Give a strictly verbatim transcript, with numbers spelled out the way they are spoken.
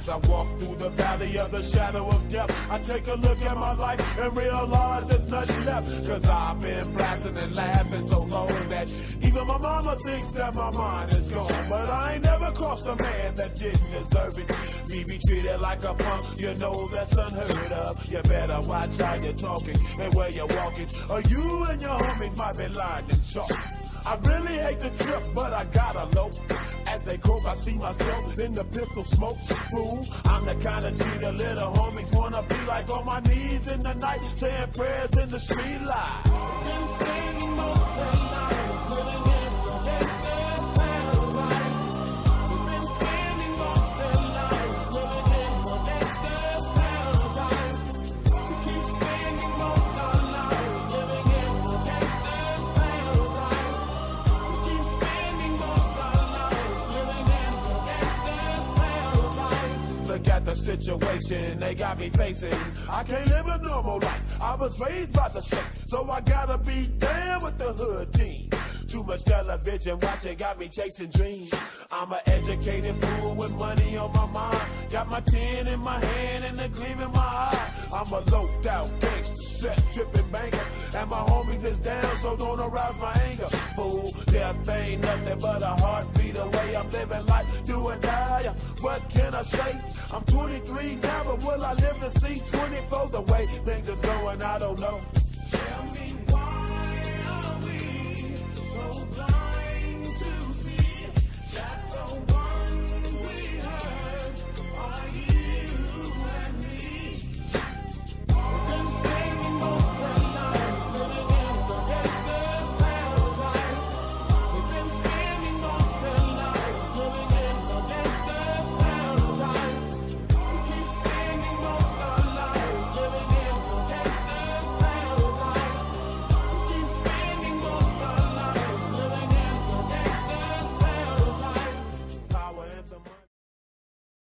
As I walk through the valley of the shadow of death, I take a look at my life and realize there's nothing left. Cause I've been blasting and laughing so long that even my mama thinks that my mind is gone. But I ain't never crossed a man that didn't deserve it. Me be treated like a punk, you know that's unheard of. You better watch how you're talking and where you're walking, or you and your homies might be lying in chalk. I really hate the trip, but I gotta low. As they croak, I see myself in the pistol smoke. Fool, I'm the kind of G the little homies wanna be like, on my knees in the night, saying prayers in the street light. Been spending most of their lives living in the gangster's paradise. Been spending most of their lives living in the gangster's paradise. We keep spending most of our lives living in the gangster's paradise. We keep spending most of our lives living in the gangster's paradise. Look at the situation they got me facing. I can't live a normal life. I was raised by the state, so I gotta be down with the hood team. Too much television watching got me chasing dreams. I'm an educated fool with money on my mind. Got my tin in my hand and a gleam in my eye. I'm a loped out gangster, set tripping banker, and my homies is down, so don't arouse my anger. Fool, death ain't nothing but a heartbeat away. I'm living life, do or die. What can I say? I'm twenty-three now, but will I live to see twenty-four? The way things